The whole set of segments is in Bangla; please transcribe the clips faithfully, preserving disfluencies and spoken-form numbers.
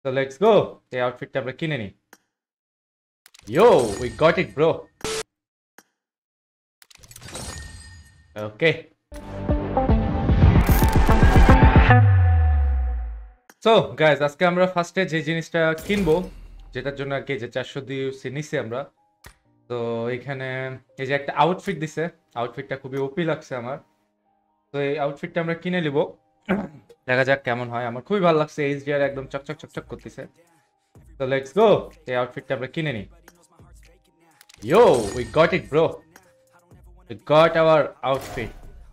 So let's go. এই আউটফিটটা আমরা কিনে নিই। Yo, we got it, bro. Okay. So guys, আজকে আমরা ফার্স্টে যে জিনিসটা কিনবো, যেটার জন্য আর কি যে চারশো দুই ইউসি নিছি আমরা, তো এখানে এই যে একটা আউটফিট দিছে, আউটফিটটা খুবই ওপি লাগছে আমার। তো এই আউটফিটটা আমরা কিনে নিব, দেখা যাক কেমন হয়। আমার খুবই ভালো লাগছে, এইচডিআর একদম চকচক চকচক করতেছে। তো লেটস গো, এই আউটফিটটা আমরা কিনে নিই। Yo, we got it, bro. We got our outfit.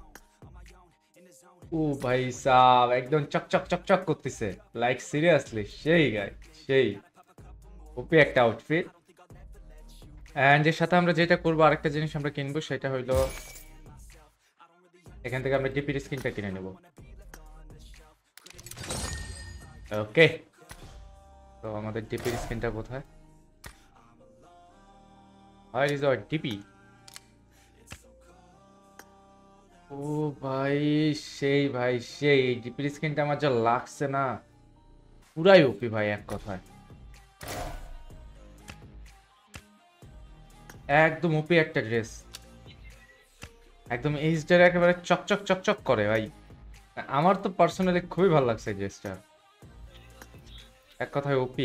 ও ভাই সাব একদম চকচক চকচক করতেছে, লাইক সিরিয়াসলি সেই গাই সেই ওপি একটা আউটফিট। এন্ড এর সাথে আমরা যেটা করবো, আরেকটা জিনিস আমরা কিনবো, সেটা হইলো এখান থেকে আমরা ডিপির স্কিনটা কিনে নেব। ওকে, তো আমাদের ডিপির স্কিনটা কোথায়? Where is our DP? ও ভাই সেই ভাই সেই ডিপির স্কিনটা আমার যা লাগছে না, পুরাই ওপি ভাই, এক কথায় একদম ওপি একটা ড্রেস, একদম এইচডিআর একেবারে চকচক চকচক করে ভাই। আমার তো পার্সোনালি খুবই ভালো লাগছে এই ড্রেসটা, এক কথায় ওপি,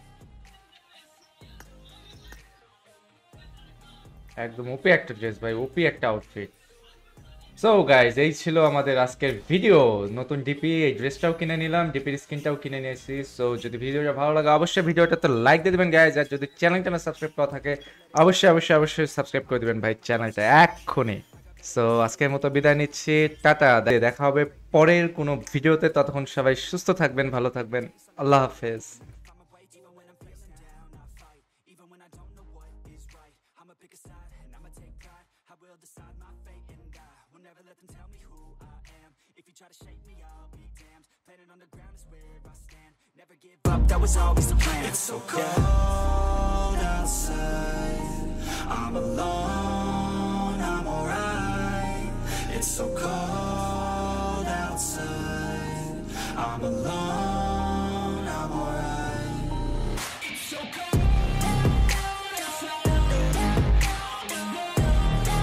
একদম ওপি একটা ড্রেস ভাই, ওপি একটা আউটফিট। সো গাইজ, এই ছিল আমাদের আজকের ভিডিও। নতুন ডিপি, এই ড্রেসটাও কিনে নিলাম, ডিপির স্কিনটাও কিনে নিয়েছি। সো যদি ভিডিওটা ভালো লাগে অবশ্যই ভিডিওটা তো লাইক দিয়ে দেবেন গাইজ, আর যদি চ্যানেলটা না সাবস্ক্রাইব করা থাকে অবশ্যই অবশ্যই অবশ্যই সাবস্ক্রাইব করে দেবেন ভাই চ্যানেলটা এক্ষুনি। সো আজকের মতো বিদায় নিচ্ছি, টাটা, দেখা হবে পরের কোনো ভিডিওতে। ততক্ষণ সবাই সুস্থ থাকবেন, ভালো থাকবেন, আল্লাহ হাফেজ। That was always the plan. It's so cold outside, I'm alone, I'm alright. It's so cold outside, I'm alone.